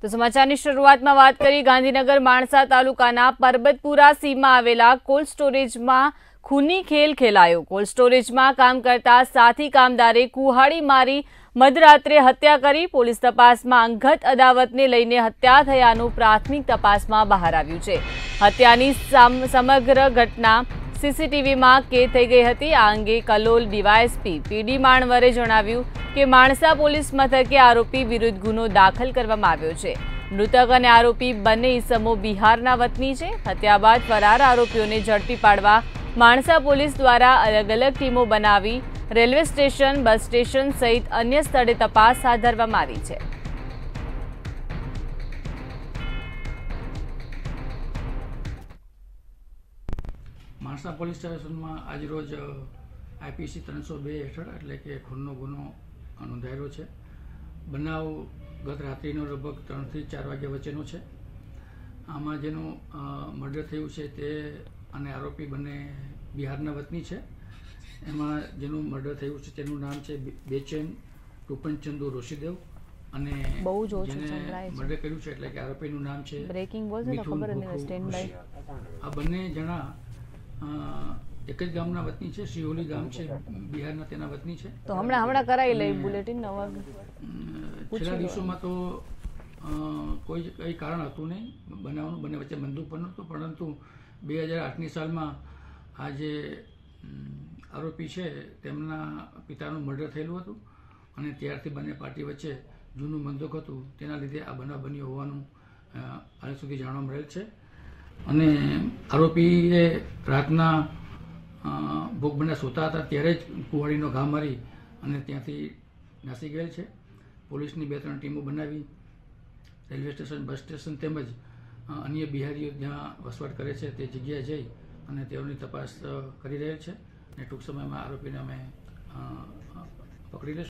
તો સમાચારની શરૂઆતમાં વાત કરી ગાંધીનગર માણસા તાલુકાના પરબતપુરા સીમમાં આવેલા કોલ્ડ સ્ટોરેજમાં ખૂની ખેલ ખેલાયો। કોલ્ડ સ્ટોરેજમાં કામ કરતા સાથી કામદારે કુહાડી મારી મધરાત્રે હત્યા કરી। પોલીસ તપાસમાં અંગત અદાવતને લઈને હત્યા થયાનું પ્રાથમિક તપાસમાં બહાર આવ્યું છે। હત્યાની સમગ્ર ઘટના સીસીટીવીમાં કેદ થઈ ગઈ હતી। આ અંગે કલોલ ડીવાયએસપી પીડી માણવરે જણાવ્યું કે માણસા પોલીસ મથકે આરોપી વિરુદ્ધ ગુનો દાખલ કરવામાં આવ્યો છે। મૃતક અને આરોપી બંને ઇસમો બિહારના વતની છે। હત્યા બાદ ફરાર આરોપીઓને ઝડપી પાડવા માણસા પોલીસ દ્વારા અલગ અલગ ટીમો બનાવી રેલવે સ્ટેશન, બસ સ્ટેશન સહિત અન્ય સ્થળે તપાસ હાથ ધરવામાં આવી છે। માણસા પોલીસ સ્ટેશનમાં આજરોજ IPC 302 હેઠળ એટલે કે ખૂનનો ગુનો નોંધાયેલો છે। બનાવ ગત રાત્રિનો લગભગ 3 થી 4 વાગ્યા વચ્ચેનો છે। આમાં જેનું મર્ડર થયું છે તે અને આરોપી બંને બિહારના વતની છે। એમાં જેનું મર્ડર થયું છે તેનું નામ છે બેચેન ટુપનચંદુ રોશીદેવ અને જેને મર્ડર કર્યું છે એટલે કે આરોપીનું નામ છે મિથુન। આ બંને જણા એક જ ગામના વતની છે। સિહોલી ગામ છે બિહારના, તેના વતની છે। તો હમણાં કરાઈ લઈ બુલેટિન નવા છેલ્લા દિવસોમાં તો કઈ કારણ હતું નહીં બનાવવાનું, બંને વચ્ચે બંદૂક પણ નહોતું, પરંતુ 2008ની સાલમાં આ જે આરોપી છે તેમના પિતાનું મર્ડર થયેલું હતું અને ત્યારથી બંને પાર્ટી વચ્ચે જૂનું બંદૂક હતું, તેના લીધે આ બનાવ બન્યો હોવાનું હાલ સુધી જાણવા મળેલ છે। અને આરોપીએ રાતના ભોગ બન્યા સૂતા હતા ત્યારે જ કુવાડીનો ઘા મારી અને ત્યાંથી નાસી ગયેલ છે। પોલીસની 2-3 ટીમો બનાવી રેલવે સ્ટેશન, બસ સ્ટેશન તેમજ અન્ય બિહારીઓ જ્યાં વસવાટ કરે છે તે જગ્યાએ જઈ અને તેઓની તપાસ કરી રહેલ છે અને ટૂંક સમયમાં આરોપીને અમે પકડી લઈશું।